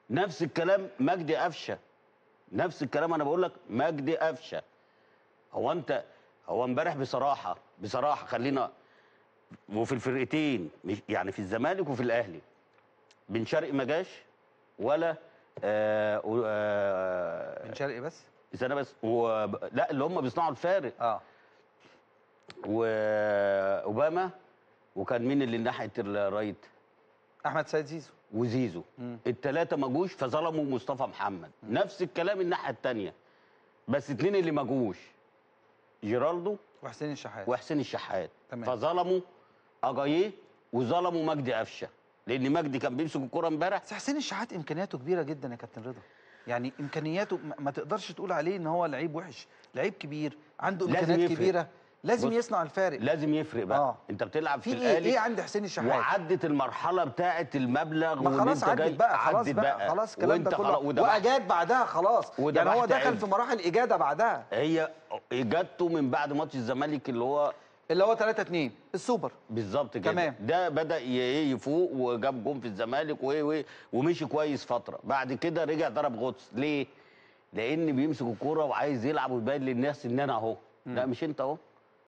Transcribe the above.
نفس الكلام مجدي قفشه، نفس الكلام انا بقول لك مجدي قفشه. هو امبارح بصراحه خلينا، وفي الفرقتين يعني في الزمالك وفي الاهلي، بن شرقي ما جاش ولا بن شرقي بس سنه بس لا اللي هم بيصنعوا الفارق. واوباما، وكان مين اللي ناحيه الرايت؟ احمد سيد زيزو وزيزو. الثلاثه ما جوش فظلموا مصطفى محمد. نفس الكلام الناحيه الثانيه، بس اثنين اللي ما جوش جيرالدو وحسين الشحات. تمام. فظلموا اجاييه وظلموا مجدي قفشه، لان مجدي كان بيمسك الكوره امبارح. بس حسين الشحات امكانياته كبيره جدا يا كابتن رضا، يعني امكانياته ما تقدرش تقول عليه ان هو لعيب وحش، لعيب كبير عنده امكانيات كبيره، لازم يصنع الفارق، لازم يفرق بقى. انت بتلعب في الاهلي ايه عند حسين الشحات، وعدت المرحله بتاعه المبلغ، ما خلاص عدت بقى، خلاص الكلام ده كله، واجاد بعدها خلاص، يعني هو دخل في مراحل اجاده بعدها. هي اجادته من بعد ماتش الزمالك اللي هو 3-2 السوبر بالظبط كده. تمام. ده بدا يفوق وجاب جون في الزمالك ومشي كويس فتره، بعد كده رجع ضرب غطس. ليه؟ لان بيمسك الكوره وعايز يلعب ويبين للناس ان انا اهو. لا مش انت اهو.